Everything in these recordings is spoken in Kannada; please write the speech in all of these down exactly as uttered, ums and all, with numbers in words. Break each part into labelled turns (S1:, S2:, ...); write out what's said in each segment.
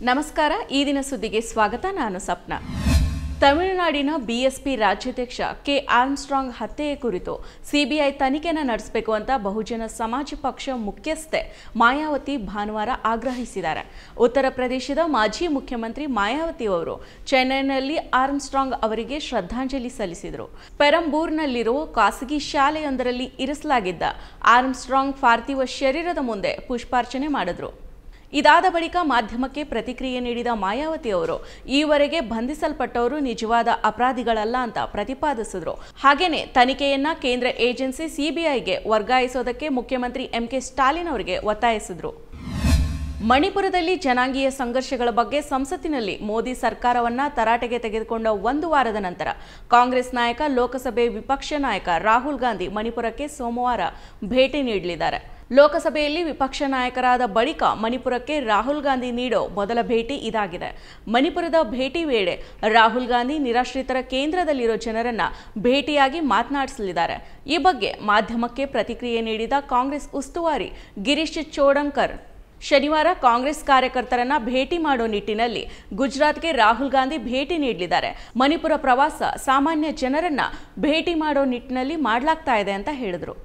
S1: ನಮಸ್ಕಾರ ಈ ದಿನ ಸುದ್ದಿಗೆ ಸ್ವಾಗತ ನಾನು ಸಪ್ನ ತಮಿಳುನಾಡಿನ ಬಿಎಸ್ಪಿ ರಾಜ್ಯಾಧ್ಯಕ್ಷ ಕೆ ಆರ್ಮ್ಸ್ಟ್ರಾಂಗ್ ಹತ್ಯೆ ಕುರಿತು ಸಿಬಿಐ ತನಿಖೆಯನ್ನು ನಡೆಸಬೇಕು ಅಂತ ಬಹುಜನ ಸಮಾಜ ಪಕ್ಷ ಮುಖ್ಯಸ್ಥೆ ಮಾಯಾವತಿ ಭಾನುವಾರ ಆಗ್ರಹಿಸಿದ್ದಾರೆ ಉತ್ತರ ಪ್ರದೇಶದ ಮಾಜಿ ಮುಖ್ಯಮಂತ್ರಿ ಮಾಯಾವತಿ ಅವರು ಚೆನ್ನೈನಲ್ಲಿ ಆರ್ಮ್ಸ್ಟ್ರಾಂಗ್ ಅವರಿಗೆ ಶ್ರದ್ಧಾಂಜಲಿ ಸಲ್ಲಿಸಿದರು ಪೆರಂಬೂರ್ನಲ್ಲಿರುವ ಖಾಸಗಿ ಶಾಲೆಯೊಂದರಲ್ಲಿ ಇರಿಸಲಾಗಿದ್ದ ಆರ್ಮ್ಸ್ಟ್ರಾಂಗ್ ಪಾರ್ಥಿವ ಶರೀರದ ಮುಂದೆ ಪುಷ್ಪಾರ್ಚನೆ ಮಾಡಿದರು ಇದಾದ ಬಳಿಕ ಮಾಧ್ಯಮಕ್ಕೆ ಪ್ರತಿಕ್ರಿಯೆ ನೀಡಿದ ಮಾಯಾವತಿ ಅವರು ಈವರೆಗೆ ಬಂಧಿಸಲ್ಪಟ್ಟವರು ನಿಜವಾದ ಅಪರಾಧಿಗಳಲ್ಲ ಅಂತ ಪ್ರತಿಪಾದಿಸಿದರು ಹಾಗೇನೇ ತನಿಖೆಯನ್ನ ಕೇಂದ್ರ ಏಜೆನ್ಸಿ ಸಿಬಿಐಗೆ ವರ್ಗಾಯಿಸೋದಕ್ಕೆ ಮುಖ್ಯಮಂತ್ರಿ ಎಂಕೆ ಸ್ಟಾಲಿನ್ ಅವರಿಗೆ ಒತ್ತಾಯಿಸಿದರು ಮಣಿಪುರದಲ್ಲಿ ಜನಾಂಗೀಯ ಸಂಘರ್ಷಗಳ ಬಗ್ಗೆ ಸಂಸತ್ತಿನಲ್ಲಿ ಮೋದಿ ಸರ್ಕಾರವನ್ನ ತರಾಟೆಗೆ ತೆಗೆದುಕೊಂಡ ಒಂದು ವಾರದ ನಂತರ ಕಾಂಗ್ರೆಸ್ ನಾಯಕ ಲೋಕಸಭೆ ವಿಪಕ್ಷ ನಾಯಕ ರಾಹುಲ್ ಗಾಂಧಿ ಮಣಿಪುರಕ್ಕೆ ಸೋಮವಾರ ಭೇಟಿ ನೀಡಲಿದ್ದಾರೆ ಲೋಕಸಭೆಯಲ್ಲಿ ವಿಪಕ್ಷ ನಾಯಕರಾದ ಬಳಿಕ ಮಣಿಪುರಕ್ಕೆ ರಾಹುಲ್ ಗಾಂಧಿ ನೀಡೋ ಮೊದಲ ಭೇಟಿ ಇದಾಗಿದೆ ಮಣಿಪುರದ ಭೇಟಿ ವೇಳೆ ರಾಹುಲ್ ಗಾಂಧಿ ನಿರಾಶ್ರಿತರ ಕೇಂದ್ರದಲ್ಲಿರೋ ಜನರನ್ನ ಭೇಟಿಯಾಗಿ ಮಾತನಾಡಿಸಲಿದ್ದಾರೆ ಈ ಬಗ್ಗೆ ಮಾಧ್ಯಮಕ್ಕೆ ಪ್ರತಿಕ್ರಿಯೆ ನೀಡಿದ ಕಾಂಗ್ರೆಸ್ ಉಸ್ತುವಾರಿ ಗಿರೀಶ್ ಚೋಡಂಕರ್ ಶನಿವಾರ ಕಾಂಗ್ರೆಸ್ ಕಾರ್ಯಕರ್ತರನ್ನ ಭೇಟಿ ಮಾಡೋ ನಿಟ್ಟಿನಲ್ಲಿ ಗುಜರಾತ್ಗೆ ರಾಹುಲ್ ಗಾಂಧಿ ಭೇಟಿ ನೀಡಲಿದ್ದಾರೆ ಮಣಿಪುರ ಪ್ರವಾಸ ಸಾಮಾನ್ಯ ಜನರನ್ನ ಭೇಟಿ ಮಾಡೋ ನಿಟ್ಟಿನಲ್ಲಿ ಮಾಡಲಾಗ್ತಾ ಇದೆ ಅಂತ ಹೇಳಿದರು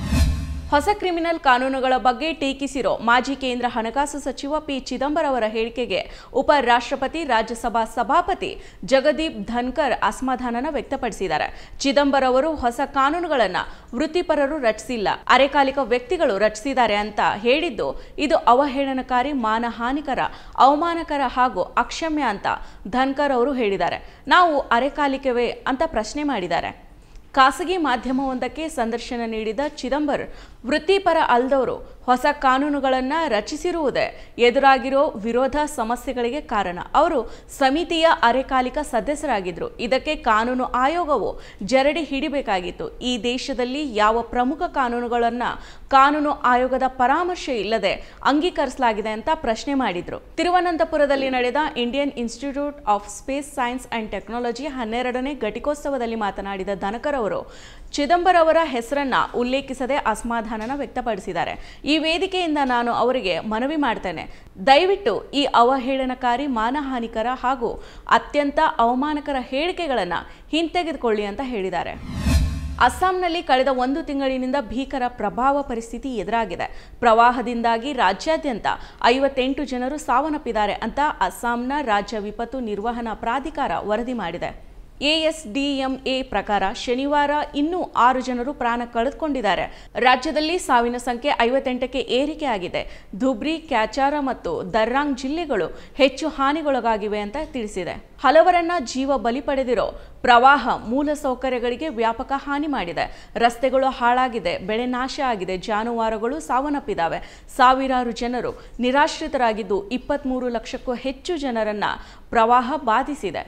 S1: ಹೊಸ ಕ್ರಿಮಿನಲ್ ಕಾನೂನುಗಳ ಬಗ್ಗೆ ಟೀಕಿಸಿರೋ ಮಾಜಿ ಕೇಂದ್ರ ಹಣಕಾಸು ಸಚಿವ ಪಿ ಚಿದಂಬರಂ ಅವರ ಹೇಳಿಕೆಗೆ ಉಪರಾಷ್ಟ್ರಪತಿ ರಾಜ್ಯಸಭಾ ಸಭಾಪತಿ ಜಗದೀಪ್ ಧನ್ಕರ್ ಅಸಮಾಧಾನ ವ್ಯಕ್ತಪಡಿಸಿದ್ದಾರೆ ಚಿದಂಬರಂ ಅವರು ಹೊಸ ಕಾನೂನುಗಳನ್ನು ವೃತ್ತಿಪರರು ರಚಿಸಿಲ್ಲ ಅರೆಕಾಲಿಕ ವ್ಯಕ್ತಿಗಳು ರಚಿಸಿದ್ದಾರೆ ಅಂತ ಹೇಳಿದ್ದು ಇದು ಅವಹೇಳನಕಾರಿ ಮಾನಹಾನಿಕರ ಅವಮಾನಕರ ಹಾಗೂ ಅಕ್ಷಮ್ಯ ಅಂತ ಧನ್ಕರ್ ಅವರು ಹೇಳಿದ್ದಾರೆ ನಾವು ಅರೆಕಾಲಿಕವೇ ಅಂತ ಪ್ರಶ್ನೆ ಮಾಡಿದ್ದಾರೆ ಖಾಸಗಿ ಮಾಧ್ಯಮವೊಂದಕ್ಕೆ ಸಂದರ್ಶನ ನೀಡಿದ ಚಿದಂಬರಂ ವೃತ್ತಿಪರ ಅಲ್ಲದವರು ಹೊಸ ಕಾನೂನುಗಳನ್ನು ರಚಿಸಿರುವುದೇ ಎದುರಾಗಿರೋ ವಿರೋಧ ಸಮಸ್ಯೆಗಳಿಗೆ ಕಾರಣ ಅವರು ಸಮಿತಿಯ ಅರೆಕಾಲಿಕ ಸದಸ್ಯರಾಗಿದ್ದರು ಇದಕ್ಕೆ ಕಾನೂನು ಆಯೋಗವು ಜರಡಿ ಹಿಡಿಬೇಕಾಗಿತ್ತು ಈ ದೇಶದಲ್ಲಿ ಯಾವ ಪ್ರಮುಖ ಕಾನೂನುಗಳನ್ನು ಕಾನೂನು ಆಯೋಗದ ಪರಾಮರ್ಶೆ ಇಲ್ಲದೆ ಅಂಗೀಕರಿಸಲಾಗಿದೆ ಅಂತ ಪ್ರಶ್ನೆ ಮಾಡಿದ್ರು ತಿರುವನಂತಪುರದಲ್ಲಿ ನಡೆದ Indian Institute of Space Science and Technology ಹನ್ನೆರಡನೇ ಘಟಿಕೋತ್ಸವದಲ್ಲಿ ಮಾತನಾಡಿದ ಧನಕರ್ ಅವರು ಚಿದಂಬರಂ ಅವರ ಹೆಸರನ್ನ ಉಲ್ಲೇಖಿಸದೆ ಅಸಮಾಧಾನ ವ್ಯಕ್ತಪಡಿಸಿದ್ದಾರೆ ಈ ವೇದಿಕೆಯಿಂದ ನಾನು ಅವರಿಗೆ ಮನವಿ ಮಾಡ್ತೇನೆ ದಯವಿಟ್ಟು ಈ ಅವಹೇಳನಕಾರಿ ಮಾನಹಾನಿಕರ ಹಾಗೂ ಅತ್ಯಂತ ಅವಮಾನಕರ ಹೇಳಿಕೆಗಳನ್ನು ಹಿಂತೆಗೆದುಕೊಳ್ಳಿ ಅಂತ ಹೇಳಿದ್ದಾರೆ ಅಸ್ಸಾಂನಲ್ಲಿ ಕಳೆದ ಒಂದು ತಿಂಗಳಿನಿಂದ ಭೀಕರ ಪ್ರಭಾವ ಪರಿಸ್ಥಿತಿ ಎದುರಾಗಿದೆ ಪ್ರವಾಹದಿಂದಾಗಿ ರಾಜ್ಯಾದ್ಯಂತ ಐವತ್ತೆಂಟು ಜನರು ಸಾವನ್ನಪ್ಪಿದ್ದಾರೆ ಅಂತ ಅಸ್ಸಾಂನ ರಾಜ್ಯ ವಿಪತ್ತು ನಿರ್ವಹಣಾ ಪ್ರಾಧಿಕಾರ ವರದಿ ಮಾಡಿದೆ ಎಎಸ್ಡಿಎಂಎ ಪ್ರಕಾರ ಶನಿವಾರ ಇನ್ನೂ ಆರು ಜನರು ಪ್ರಾಣ ಕಳೆದುಕೊಂಡಿದ್ದಾರೆ ರಾಜ್ಯದಲ್ಲಿ ಸಾವಿನ ಸಂಖ್ಯೆ ಐವತ್ತೆಂಟಕ್ಕೆ ಏರಿಕೆಯಾಗಿದೆ ಧುಬ್ರಿ ಕ್ಯಾಚಾರ ಮತ್ತು ದರ್ರಾಂಗ್ ಜಿಲ್ಲೆಗಳು ಹೆಚ್ಚು ಹಾನಿಗೊಳಗಾಗಿವೆ ಅಂತ ತಿಳಿಸಿದೆ ಹಲವರನ್ನ ಜೀವ ಬಲಿ ಪಡೆದಿರೋ ಪ್ರವಾಹ ಮೂಲಸೌಕರ್ಯಗಳಿಗೆ ವ್ಯಾಪಕ ಹಾನಿ ಮಾಡಿದೆ ರಸ್ತೆಗಳು ಹಾಳಾಗಿದೆ ಬೆಳೆ ನಾಶ ಆಗಿದೆ ಜಾನುವಾರುಗಳು ಸಾವನ್ನಪ್ಪಿದ್ದಾವೆ ಸಾವಿರಾರು ಜನರು ನಿರಾಶ್ರಿತರಾಗಿದ್ದು ಇಪ್ಪತ್ತ್ಮೂರು ಲಕ್ಷಕ್ಕೂ ಹೆಚ್ಚು ಜನರನ್ನ ಪ್ರವಾಹ ಬಾಧಿಸಿದೆ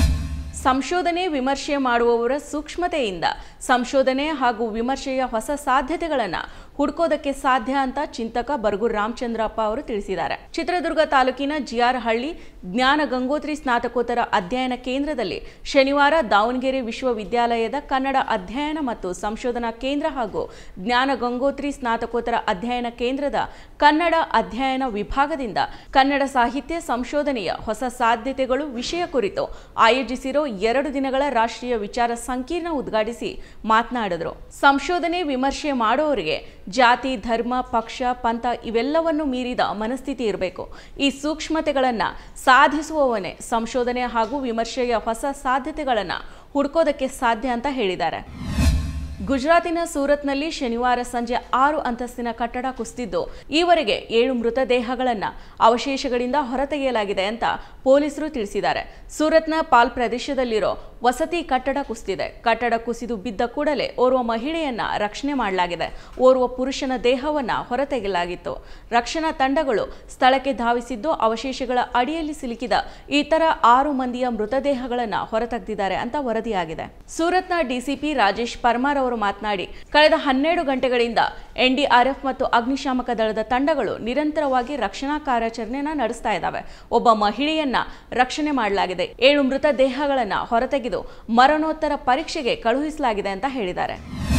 S1: ಸಂಶೋಧನೆ ವಿಮರ್ಶೆ ಮಾಡುವವರ ಸೂಕ್ಷ್ಮತೆಯಿಂದ ಸಂಶೋಧನೆ ಹಾಗೂ ವಿಮರ್ಶೆಯ ಹೊಸ ಸಾಧ್ಯತೆಗಳನ್ನು ಹುಡುಕೋದಕ್ಕೆ ಸಾಧ್ಯ ಅಂತ ಚಿಂತಕ ಬರಗೂರು ರಾಮಚಂದ್ರಪ್ಪ ಅವರು ತಿಳಿಸಿದ್ದಾರೆ ಚಿತ್ರದುರ್ಗ ತಾಲೂಕಿನ ಜಿಆರ್ ಹಳ್ಳಿ ಜ್ಞಾನ ಗಂಗೋತ್ರಿ ಸ್ನಾತಕೋತ್ತರ ಅಧ್ಯಯನ ಕೇಂದ್ರದಲ್ಲಿ ಶನಿವಾರ ದಾವಣಗೆರೆ ವಿಶ್ವವಿದ್ಯಾಲಯದ ಕನ್ನಡ ಅಧ್ಯಯನ ಮತ್ತು ಸಂಶೋಧನಾ ಕೇಂದ್ರ ಹಾಗೂ ಜ್ಞಾನ ಗಂಗೋತ್ರಿ ಸ್ನಾತಕೋತ್ತರ ಅಧ್ಯಯನ ಕೇಂದ್ರದ ಕನ್ನಡ ಅಧ್ಯಯನ ವಿಭಾಗದಿಂದ ಕನ್ನಡ ಸಾಹಿತ್ಯ ಸಂಶೋಧನೆಯ ಹೊಸ ಸಾಧ್ಯತೆಗಳು ವಿಷಯ ಕುರಿತು ಆಯೋಜಿಸಿರೋ ಎರಡು ದಿನಗಳ ರಾಷ್ಟ್ರೀಯ ವಿಚಾರ ಸಂಕಿರಣ ಉದ್ಘಾಟಿಸಿ ಮಾತನಾಡಿದರು ಸಂಶೋಧನೆ ವಿಮರ್ಶೆ ಮಾಡೋರಿಗೆ ಜಾತಿ ಧರ್ಮ ಪಕ್ಷ ಪಂಥ ಇವೆಲ್ಲವನ್ನು ಮೀರಿದ ಮನಸ್ಥಿತಿ ಇರಬೇಕು ಈ ಸೂಕ್ಷ್ಮತೆಗಳನ್ನು ಸಾಧಿಸುವವನೇ ಸಂಶೋಧನೆ ಹಾಗೂ ವಿಮರ್ಶೆಯ ಹೊಸ ಸಾಧ್ಯತೆಗಳನ್ನು ಹುಡುಕೋದಕ್ಕೆ ಸಾಧ್ಯ ಅಂತ ಹೇಳಿದ್ದಾರೆ ಗುಜರಾತಿನ ಸೂರತ್ನಲ್ಲಿ ಶನಿವಾರ ಸಂಜೆ ಆರು ಅಂತಸ್ತಿನ ಕಟ್ಟಡ ಕುಸಿದಿದ್ದು ಈವರೆಗೆ ಏಳು ಮೃತದೇಹಗಳನ್ನು ಅವಶೇಷಗಳಿಂದ ಹೊರತೆಗೆಯಲಾಗಿದೆ ಅಂತ ಪೊಲೀಸರು ತಿಳಿಸಿದ್ದಾರೆ ಸೂರತ್ನ ಪಾಲ್ ಪ್ರದೇಶದಲ್ಲಿರೋ ವಸತಿ ಕಟ್ಟಡ ಕುಸಿದಿದೆ ಕಟ್ಟಡ ಕುಸಿದು ಬಿದ್ದ ಕೂಡಲೇ ಓರ್ವ ಮಹಿಳೆಯನ್ನ ರಕ್ಷಣೆ ಮಾಡಲಾಗಿದೆ ಓರ್ವ ಪುರುಷನ ದೇಹವನ್ನ ಹೊರತೆಗೆಯಲಾಗಿತ್ತು ರಕ್ಷಣಾ ತಂಡಗಳು ಸ್ಥಳಕ್ಕೆ ಧಾವಿಸಿದ್ದು ಅವಶೇಷಗಳ ಅಡಿಯಲ್ಲಿ ಸಿಲುಕಿದ ಇತರ ಆರು ಮಂದಿಯ ಮೃತದೇಹಗಳನ್ನು ಹೊರತೆಗೆದಿದ್ದಾರೆ ಅಂತ ವರದಿಯಾಗಿದೆ ಸೂರತ್ನ ಡಿಸಿಪಿ ರಾಜೇಶ್ ಪರ್ಮಾರ್ ಅವರು ಮಾತನಾಡಿ ಕಳೆದ ಹನ್ನೆರಡು ಗಂಟೆಗಳಿಂದ ಎನ್ಡಿಆರ್ಎಫ್ ಮತ್ತು ಅಗ್ನಿಶಾಮಕ ದಳದ ತಂಡಗಳು ನಿರಂತರವಾಗಿ ರಕ್ಷಣಾ ಕಾರ್ಯಾಚರಣೆಯನ್ನು ನಡೆಸ್ತಾ ಇದ್ದಾವೆ ಒಬ್ಬ ಮಹಿಳೆಯನ್ನ ರಕ್ಷಣೆ ಮಾಡಲಾಗಿದೆ ಏಳು ಮೃತದೇಹಗಳನ್ನು ಹೊರತೆಗೆದು ಮರಣೋತ್ತರ ಪರೀಕ್ಷೆಗೆ ಕಳುಹಿಸಲಾಗಿದೆ ಅಂತ ಹೇಳಿದ್ದಾರೆ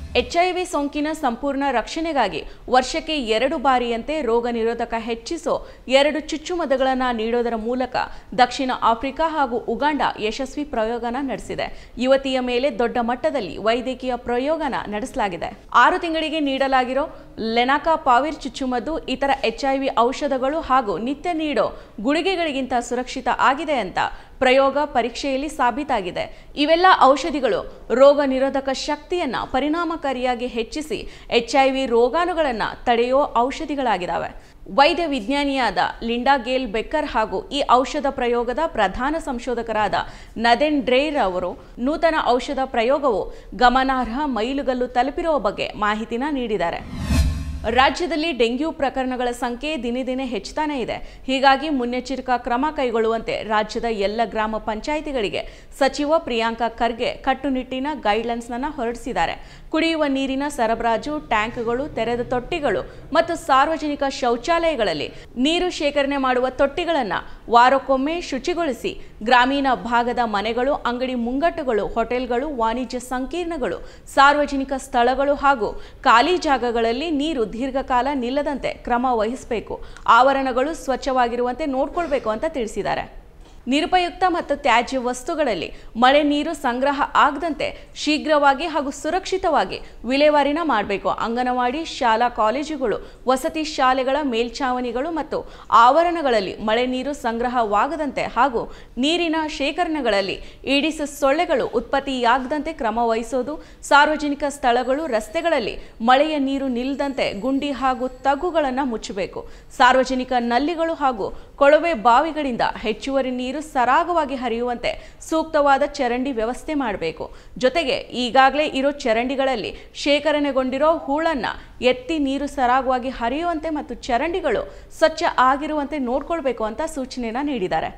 S1: ಎಚ್ಐವಿ ಸೋಂಕಿನ ಸಂಪೂರ್ಣ ರಕ್ಷಣೆಗಾಗಿ ವರ್ಷಕ್ಕೆ ಎರಡು ಬಾರಿಯಂತೆ ರೋಗ ನಿರೋಧಕ ಹೆಚ್ಚಿಸೋ ಎರಡು ಚುಚ್ಚುಮದ್ದುಗಳನ್ನು ನೀಡೋದರ ಮೂಲಕ ದಕ್ಷಿಣ ಆಫ್ರಿಕಾ ಹಾಗೂ ಉಗಾಂಡ ಯಶಸ್ವಿ ಪ್ರಯೋಗನ ನಡೆಸಿದೆ. ಯುವತಿಯ ಮೇಲೆ ದೊಡ್ಡ ಮಟ್ಟದಲ್ಲಿ ವೈದ್ಯಕೀಯ ಪ್ರಯೋಗನ ನಡೆಸಲಾಗಿದೆ. ಆರು ತಿಂಗಳಿಗೆ ನೀಡಲಾಗಿರೋ ಲೆನಾಕಾಪಾವಿರ್ ಚುಚ್ಚುಮದ್ದು ಇತರ ಎಚ್ಐವಿ ಔಷಧಗಳು ಹಾಗೂ ನಿತ್ಯ ನೀಡೋ ಗುಳಿಗೆಗಳಿಗಿಂತ ಸುರಕ್ಷಿತ ಆಗಿದೆ ಅಂತ ಪ್ರಯೋಗ ಪರೀಕ್ಷೆಯಲ್ಲಿ ಸಾಬೀತಾಗಿದೆ. ಇವೆಲ್ಲ ಔಷಧಿಗಳು ರೋಗ ನಿರೋಧಕ ಶಕ್ತಿಯನ್ನ ಪರಿಣಾಮಕಾರಿಯಾಗಿ ಹೆಚ್ಚಿಸಿ ಎಚ್ಐವಿ ರೋಗಾಣುಗಳನ್ನು ತಡೆಯೋ ಔಷಧಿಗಳಾಗಿದ್ದಾವೆ. ವೈದ್ಯ ವಿಜ್ಞಾನಿಯಾದ ಲಿಂಡಾ ಗೇಲ್ ಬೆಕ್ಕರ್ ಹಾಗೂ ಈ ಔಷಧ ಪ್ರಯೋಗದ ಪ್ರಧಾನ ಸಂಶೋಧಕರಾದ ನದೆನ್ ಡ್ರೇರ್ ಅವರು ನೂತನ ಔಷಧ ಪ್ರಯೋಗವು ಗಮನಾರ್ಹ ಮೈಲುಗಲ್ಲು ತಲುಪಿರುವ ಬಗ್ಗೆ ಮಾಹಿತಿನ ನೀಡಿದ್ದಾರೆ. ರಾಜ್ಯದಲ್ಲಿ ಡೆಂಗ್ಯೂ ಪ್ರಕರಣಗಳ ಸಂಖ್ಯೆ ದಿನೇ ದಿನೇ ಹೆಚ್ಚುತ್ತಾನೆ ಇದೆ. ಹೀಗಾಗಿ ಮುನ್ನೆಚ್ಚರಿಕಾ ಕ್ರಮ ಕೈಗೊಳ್ಳುವಂತೆ ರಾಜ್ಯದ ಎಲ್ಲ ಗ್ರಾಮ ಪಂಚಾಯಿತಿಗಳಿಗೆ ಸಚಿವ ಪ್ರಿಯಾಂಕ ಖರ್ಗೆ ಕಟ್ಟುನಿಟ್ಟಿನ ಗೈಡ್ಲೈನ್ಸ್ ಅನ್ನು ಹೊರಡಿಸಿದ್ದಾರೆ. ಕುಡಿಯುವ ನೀರಿನ ಸರಬರಾಜು, ಟ್ಯಾಂಕ್ಗಳು, ತೆರೆದ ತೊಟ್ಟಿಗಳು ಮತ್ತು ಸಾರ್ವಜನಿಕ ಶೌಚಾಲಯಗಳಲ್ಲಿ ನೀರು ಶೇಖರಣೆ ಮಾಡುವ ತೊಟ್ಟಿಗಳನ್ನು ವಾರಕ್ಕೊಮ್ಮೆ ಶುಚಿಗೊಳಿಸಿ ಗ್ರಾಮೀಣ ಭಾಗದ ಮನೆಗಳು, ಅಂಗಡಿ ಮುಂಗಟ್ಟುಗಳು, ಹೋಟೆಲ್ಗಳು, ವಾಣಿಜ್ಯ ಸಂಕೀರ್ಣಗಳು, ಸಾರ್ವಜನಿಕ ಸ್ಥಳಗಳು ಹಾಗೂ ಖಾಲಿ ಜಾಗಗಳಲ್ಲಿ ನೀರು ದೀರ್ಘಕಾಲ ನಿಲ್ಲದಂತೆ ಕ್ರಮ ವಹಿಸಬೇಕು. ಆವರಣಗಳು ಸ್ವಚ್ಛವಾಗಿರುವಂತೆ ನೋಡಿಕೊಳ್ಬೇಕು ಅಂತ ತಿಳಿಸಿದ್ದಾರೆ. ನಿರುಪಯುಕ್ತ ಮತ್ತು ತ್ಯಾಜ್ಯ ವಸ್ತುಗಳಲ್ಲಿ ಮಳೆ ನೀರು ಸಂಗ್ರಹ ಆಗದಂತೆ ಶೀಘ್ರವಾಗಿ ಹಾಗೂ ಸುರಕ್ಷಿತವಾಗಿ ವಿಲೇವಾರಿನ ಮಾಡಬೇಕು. ಅಂಗನವಾಡಿ, ಶಾಲಾ ಕಾಲೇಜುಗಳು, ವಸತಿ ಶಾಲೆಗಳ ಮೇಲ್ಛಾವಣಿಗಳು ಮತ್ತು ಆವರಣಗಳಲ್ಲಿ ಮಳೆ ನೀರು ಸಂಗ್ರಹವಾಗದಂತೆ ಹಾಗೂ ನೀರಿನ ಶೇಖರಣೆಗಳಲ್ಲಿ ಈಡಿಸ್ ಸೊಳ್ಳೆಗಳು ಉತ್ಪತ್ತಿಯಾಗದಂತೆ ಕ್ರಮ ವಹಿಸೋದು. ಸಾರ್ವಜನಿಕ ಸ್ಥಳಗಳು, ರಸ್ತೆಗಳಲ್ಲಿ ಮಳೆಯ ನೀರು ನಿಲ್ಲದಂತೆ ಗುಂಡಿ ಹಾಗೂ ತಗ್ಗುಗಳನ್ನು ಮುಚ್ಚಬೇಕು. ಸಾರ್ವಜನಿಕ ನಲ್ಲಿಗಳು ಹಾಗೂ ಕೊಳವೆ ಬಾವಿಗಳಿಂದ ಹೆಚ್ಚುವರಿ ನೀರು ಸರಾಗವಾಗಿ ಹರಿಯುವಂತೆ ಸೂಕ್ತವಾದ ಚರಂಡಿ ವ್ಯವಸ್ಥೆ ಮಾಡಬೇಕು. ಜೊತೆಗೆ ಈಗಾಗಲೇ ಇರೋ ಚರಂಡಿಗಳಲ್ಲಿ ಶೇಖರಣೆಗೊಂಡಿರೋ ಹೂಳನ್ನ ಎತ್ತಿ ನೀರು ಸರಾಗವಾಗಿ ಹರಿಯುವಂತೆ ಮತ್ತು ಚರಂಡಿಗಳು ಸ್ವಚ್ಛ ಆಗಿರುವಂತೆ ನೋಡ್ಕೊಳ್ಬೇಕು ಅಂತ ಸೂಚನೆನ ನೀಡಿದ್ದಾರೆ.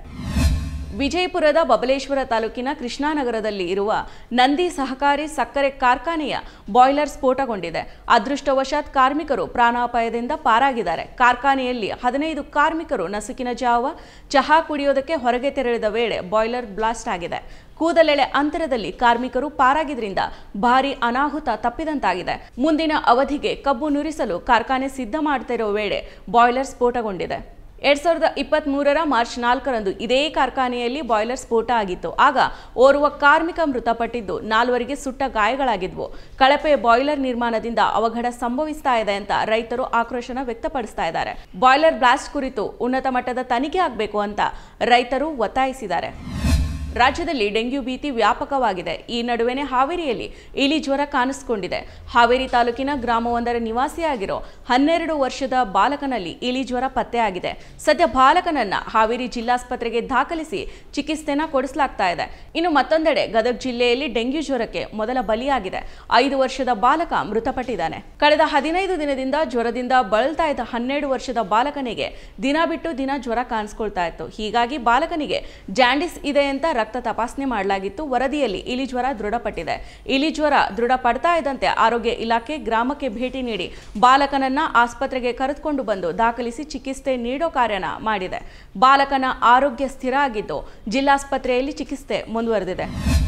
S1: ವಿಜಯಪುರದ ಬಬಲೇಶ್ವರ ತಾಲೂಕಿನ ಕೃಷ್ಣಾನಗರದಲ್ಲಿ ಇರುವ ನಂದಿ ಸಹಕಾರಿ ಸಕ್ಕರೆ ಕಾರ್ಖಾನೆಯ ಬಾಯ್ಲರ್ ಸ್ಫೋಟಗೊಂಡಿದೆ. ಅದೃಷ್ಟವಶಾತ್ ಕಾರ್ಮಿಕರು ಪ್ರಾಣಾಪಾಯದಿಂದ ಪಾರಾಗಿದ್ದಾರೆ. ಕಾರ್ಖಾನೆಯಲ್ಲಿ ಹದಿನೈದು ಕಾರ್ಮಿಕರು ನಸುಕಿನ ಜಾವ ಚಹಾ ಕುಡಿಯೋದಕ್ಕೆ ಹೊರಗೆ ತೆರಳಿದ ವೇಳೆ ಬಾಯ್ಲರ್ ಬ್ಲಾಸ್ಟ್ ಆಗಿದೆ. ಕೂದಲೆಳೆ ಅಂತರದಲ್ಲಿ ಕಾರ್ಮಿಕರು ಪಾರಾಗಿದ್ರಿಂದ ಭಾರಿ ಅನಾಹುತ ತಪ್ಪಿದಂತಾಗಿದೆ. ಮುಂದಿನ ಅವಧಿಗೆ ಕಬ್ಬು ನುರಿಸಲು ಕಾರ್ಖಾನೆ ಸಿದ್ಧ ಮಾಡ್ತಿರೋ ವೇಳೆ ಬಾಯ್ಲರ್ ಸ್ಫೋಟಗೊಂಡಿದೆ. ಎರಡ್ ಸಾವಿರದ ಇಪ್ಪತ್ತ್ ಮೂರರ ಮಾರ್ಚ್ ನಾಲ್ಕರಂದು ಇದೇ ಕಾರ್ಖಾನೆಯಲ್ಲಿ ಬಾಯ್ಲರ್ ಸ್ಫೋಟ ಆಗಿತ್ತು. ಆಗ ಓರ್ವ ಕಾರ್ಮಿಕ ಮೃತಪಟ್ಟಿದ್ದು, ನಾಲ್ವರಿಗೆ ಸುಟ್ಟ ಗಾಯಗಳಾಗಿದ್ವು. ಕಳಪೆ ಬಾಯ್ಲರ್ ನಿರ್ಮಾಣದಿಂದ ಅವಘಡ ಸಂಭವಿಸ್ತಾ ಇದೆ ಅಂತ ರೈತರು ಆಕ್ರೋಶನ ವ್ಯಕ್ತಪಡಿಸ್ತಾ ಇದ್ದಾರೆ. ಬಾಯ್ಲರ್ ಬ್ಲಾಸ್ಟ್ ಕುರಿತು ಉನ್ನತ ಮಟ್ಟದ ತನಿಖೆ ಆಗಬೇಕು ಅಂತ ರೈತರು ಒತ್ತಾಯಿಸಿದ್ದಾರೆ. ರಾಜ್ಯದಲ್ಲಿ ಡೆಂಗ್ಯೂ ಭೀತಿ ವ್ಯಾಪಕವಾಗಿದೆ. ಈ ನಡುವೆನೇ ಹಾವೇರಿಯಲ್ಲಿ ಇಲಿ ಜ್ವರ ಕಾಣಿಸಿಕೊಂಡಿದೆ. ಹಾವೇರಿ ತಾಲೂಕಿನ ಗ್ರಾಮವೊಂದರ ನಿವಾಸಿಯಾಗಿರೋ ಹನ್ನೆರಡು ವರ್ಷದ ಬಾಲಕನಲ್ಲಿ ಇಲಿ ಜ್ವರ ಪತ್ತೆಯಾಗಿದೆ. ಸದ್ಯ ಬಾಲಕನನ್ನ ಹಾವೇರಿ ಜಿಲ್ಲಾಸ್ಪತ್ರೆಗೆ ದಾಖಲಿಸಿ ಚಿಕಿತ್ಸೆನ ಕೊಡಿಸಲಾಗ್ತಾ ಇದೆ. ಇನ್ನು ಮತ್ತೊಂದೆಡೆ ಗದಗ ಜಿಲ್ಲೆಯಲ್ಲಿ ಡೆಂಗ್ಯೂ ಜ್ವರಕ್ಕೆ ಮೊದಲ ಬಲಿಯಾಗಿದೆ. ಐದು ವರ್ಷದ ಬಾಲಕ ಮೃತಪಟ್ಟಿದ್ದಾನೆ. ಕಳೆದ ಹದಿನೈದು ದಿನದಿಂದ ಜ್ವರದಿಂದ ಬಳಲ್ತಾ ಇದ್ದ ಹನ್ನೆರಡು ವರ್ಷದ ಬಾಲಕನಿಗೆ ದಿನ ಬಿಟ್ಟು ದಿನ ಜ್ವರ ಕಾಣಿಸ್ಕೊಳ್ತಾ ಇತ್ತು. ಹೀಗಾಗಿ ಬಾಲಕನಿಗೆ ಜಾಂಡಿಸ್ ಇದೆ ಅಂತ ರಕ್ತ ತಪಾಸಣೆ ಮಾಡಲಾಗಿತ್ತು. ವರದಿಯಲ್ಲಿ ಇಲಿ ಜ್ವರ ದೃಢಪಟ್ಟಿದೆ. ಇಲಿ ಜ್ವರ ದೃಢಪಡ್ತಾ ಇದ್ದಂತೆ ಆರೋಗ್ಯ ಇಲಾಖೆ ಗ್ರಾಮಕ್ಕೆ ಭೇಟಿ ನೀಡಿ ಬಾಲಕನನ್ನ ಆಸ್ಪತ್ರೆಗೆ ಕರೆದುಕೊಂಡು ಬಂದು ದಾಖಲಿಸಿ ಚಿಕಿತ್ಸೆ ನೀಡೋ ಕಾರ್ಯನ ಮಾಡಿದೆ. ಬಾಲಕನ ಆರೋಗ್ಯ ಸ್ಥಿರ ಆಗಿದ್ದು ಜಿಲ್ಲಾಸ್ಪತ್ರೆಯಲ್ಲಿ ಚಿಕಿತ್ಸೆ ಮುಂದುವರೆದಿದೆ.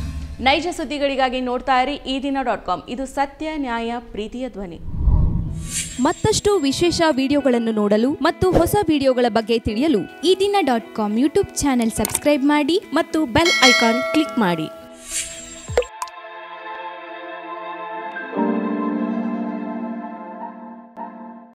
S1: ನೈಜ ಸುದ್ದಿಗಳಿಗಾಗಿ ನೋಡ್ತಾ ಇರಿ ಈ ದಿನ ಡಾಟ್ ಕಾಮ್. ಇದು ಸತ್ಯ, ನ್ಯಾಯ, ಪ್ರೀತಿಯ ಧ್ವನಿ.
S2: ಮತ್ತಷ್ಟು ವಿಶೇಷ ವಿಡಿಯೋಗಳನ್ನು ನೋಡಲು ಮತ್ತು ಹೊಸ ವಿಡಿಯೋಗಳ ಬಗ್ಗೆ ತಿಳಿಯಲು ಈ ದಿನ dot com YouTube channel subscribe ಮಾಡಿ ಮತ್ತು ಬೆಲ್ ಐಕಾನ್ ಕ್ಲಿಕ್ ಮಾಡಿ.